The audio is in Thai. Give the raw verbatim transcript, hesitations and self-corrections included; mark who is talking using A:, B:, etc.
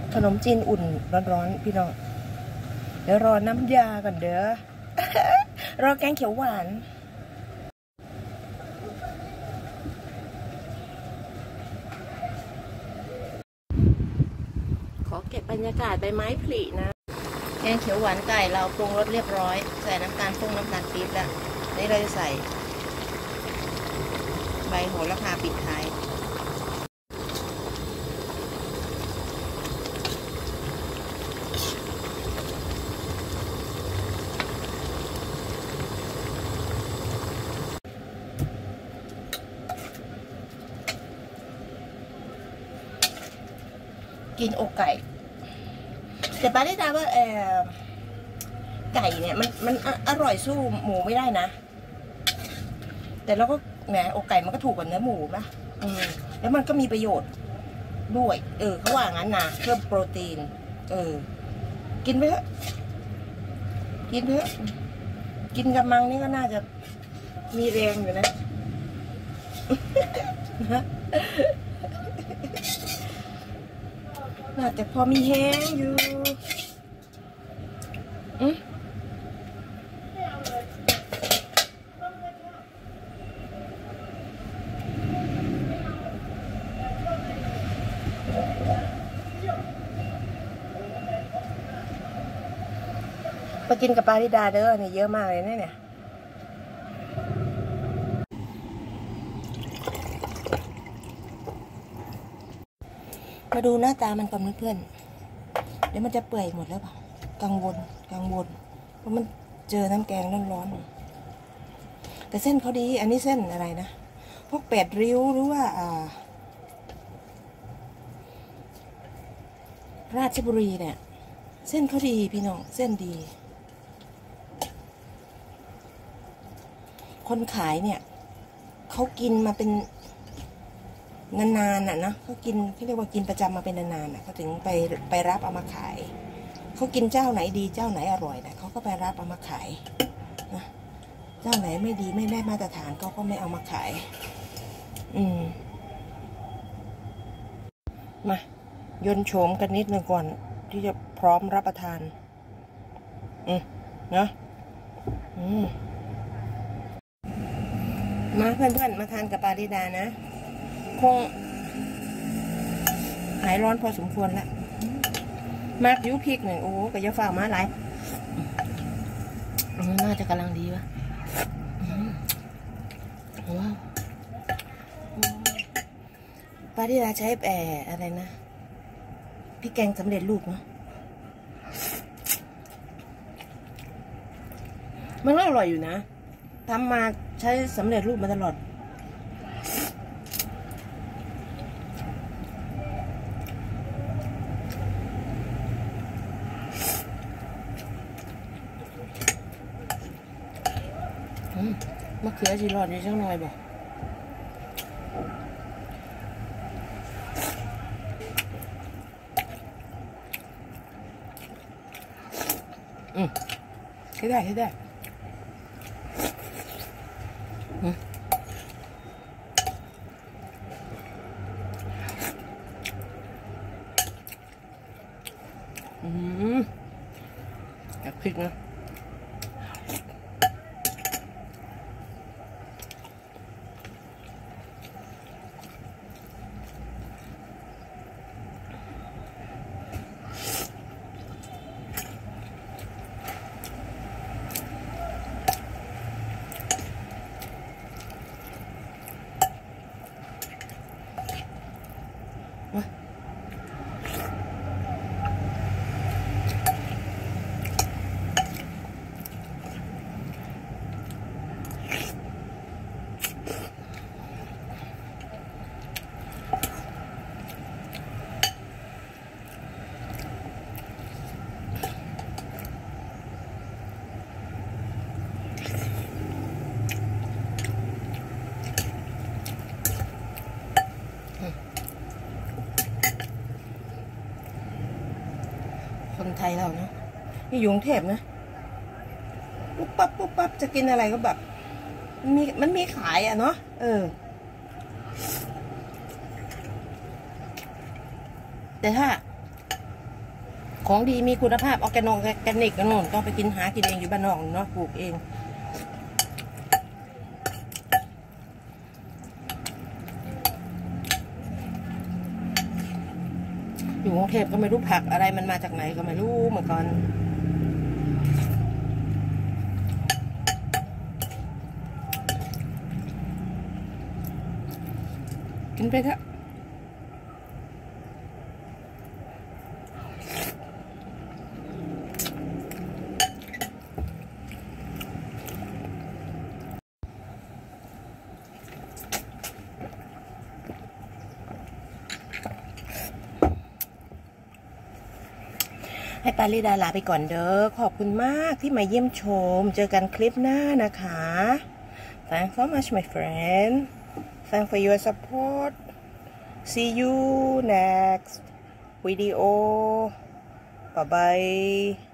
A: ขนมจีนอุ่นร้อนๆพี่น้องเดี๋ยวรอน้ำยาก่อนเด้อ รอแกงเขียวหวานขอเก็บบรรยากาศใบไม้ผลินะแกงเขียวหวานไก่เราปรุงรสเรียบร้อยใส่น้ำตาลปุ้งน้ำตาลปี๊บแล้วนี่เราจะใส่ใบโหระพาปิดท้ายกินอกไก่แต่ป้าได้ทราบว่าเออไก่เนี่ยมันมันอร่อยสู้หมูไม่ได้นะแต่เราก็แหมอกไก่มันก็ถูกกว่าเนื้อหมูนะอืมแล้วมันก็มีประโยชน์ด้วยเออเขาว่างั้นนะเพิ่มโปรตีนเออกินไปเถอะกินเถอะกินกำมังนี่ก็น่าจะมีแรงอยู่นะน่าจะพอมีแห้งอยู่อืมไปกินกับปาริดาเด้อเนี่ยเยอะมากเลยเนี่ยมาดูหน้าตามันก่อนเพื่อนๆเดี๋ยวมันจะเปื่อยหมดแล้วเปล่ากังวลกังวลเพราะมันเจอน้ำแกงร้อนๆแต่เส้นเขาดีอันนี้เส้นอะไรนะพวกเป็ดริ้วหรือว่าอ่าราชบุรีเนี่ยเส้นเขาดีพี่น้องเส้นดีคนขายเนี่ยเขากินมาเป็นนานๆน่ะนะเขากินเขาเรียกว่ากินประจำมาเป็นนานๆน่ะเขาถึงไปไปรับเอามาขายเขากินเจ้าไหนดีเจ้าไหนอร่อยนะเขาก็ไปรับเอามาขายนะเจ้าไหนไม่ดีไม่ได้มาตรฐานเขาก็ไม่เอามาขายอืมมายนโฉมกันนิดนึงก่อนที่จะพร้อมรับประทานอืมนะอืมมาเพื่อนๆมาทานกับปาริดานะคงหายร้อนพอสมควรแล้วมากยุพริกหนึ่งโอ้ก็จะฝากมาหลายน่าจะกำลังดีวะว้าวปาริดาใช้แอร์อะไรนะพี่แกงสำเร็จรูปเนาะมันก็อร่อยอยู่นะทำมาใช้สำเร็จรูปมาตลอดมะเขือจีรอดนี่ช่างหน่อยบ่อืมใช้ได้ใช้ได้อืมอืมอยากพริกนะคนไทยเราเนาะนี่อยู่กรุงเทพนะปุ๊บปั๊บปุ๊บปั๊บจะกินอะไรก็แบบมันมีมันมีขายอ่ะเนาะเออแต่ถ้าของดีมีคุณภาพออร์แกนงออร์แกนิกกันนู่นต้องไปกินหากินเองอยู่บ้านนอกเนาะปลูกเองอยู่กรุงเทพก็ไม่รู้ผักอะไรมันมาจากไหนก็ไม่รู้เหมือนกันกินไปเถอะให้ปาริดาลาไปก่อนเด้อขอบคุณมากที่มาเยี่ยมชมเจอกันคลิปหน้านะคะ Thanks so much my friend Thanks for your support See you next video Bye bye